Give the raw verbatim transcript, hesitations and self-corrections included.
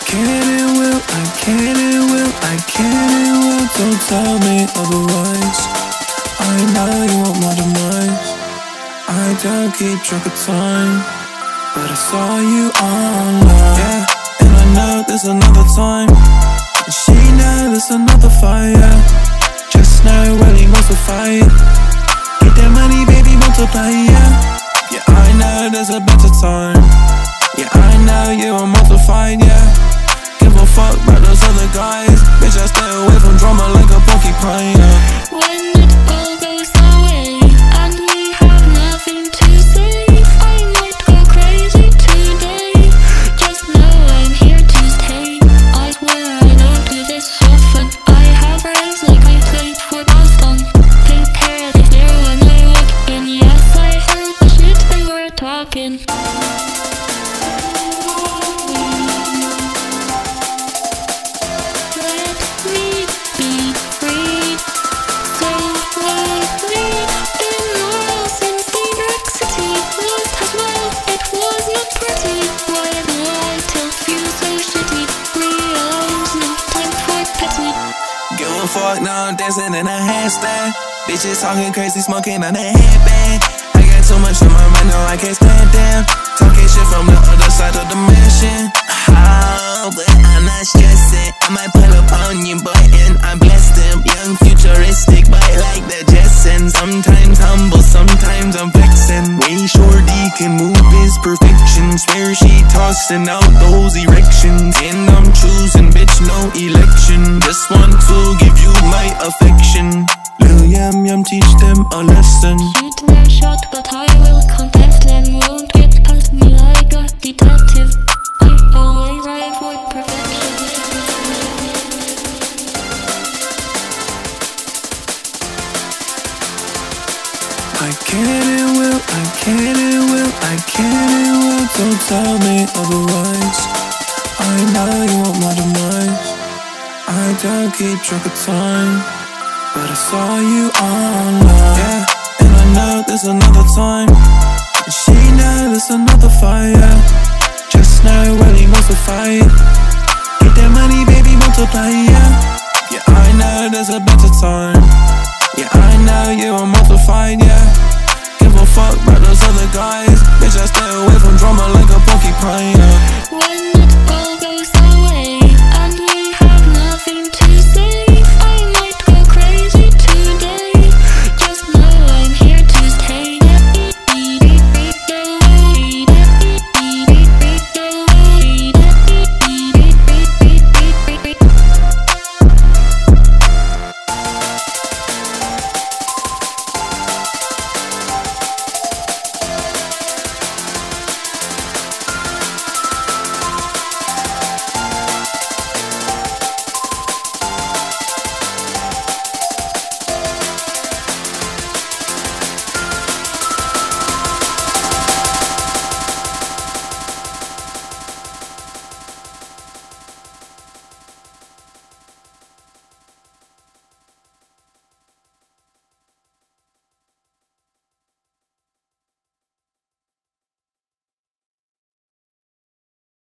can and will, I can and will, I can and will. Don't tell me otherwise. I know you want my demise. I don't keep track of time, but I saw you online. Yeah, and I know there's another time, and she knows there's another fire. Just know well he wants to fight. Get that money, baby, multiply, yeah. Yeah, I know there's a better time. Yeah, I know you are multiplied, yeah. Give a fuck about those other guys. Bitch, I stay away from drama like a porcupine, yeah. When it all goes away and we have nothing to say, I might go crazy today. Just know I'm here to stay. I swear I don't do this often. I have friends like I played for Boston. Take care of this there when I walk in. Yes, I heard the shit they were talking. Fuck, now I'm dancing in a handstand. Bitches talking crazy, smoking on a headband. I got too much on my mind, no, I can't stand them. Talking shit from the other side of the mansion. Oh, but I'm not stressing. I might pull up on you, boy, and I bless them. Young, futuristic, but like the Jetsons. Sometimes humble, sometimes I'm flexing. Way shorty can move his perfection. Swear she tossing out those erections. And I'm choosing, bitch, no election. Just want to give you my affection. Lil Yum Yum, teach them a lesson. Shoot their shot, but I will contest them. Won't get past me like a detective. I always strive for perfection. I can and will, I can and will, I can and will. Don't tell me otherwise. I know you want my demise. I don't keep track of time, but I saw you online. Yeah, and I know there's another time,